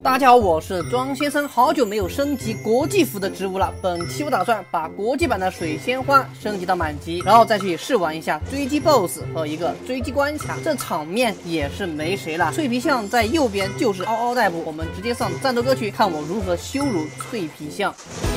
大家好，我是庄先生，好久没有升级国际服的职务了。本期我打算把国际版的水仙花升级到满级，然后再去试玩一下追击 BOSS 和一个追击关卡，这场面也是没谁了。脆皮象在右边就是嗷嗷待哺，我们直接上战斗歌曲，看我如何羞辱脆皮象。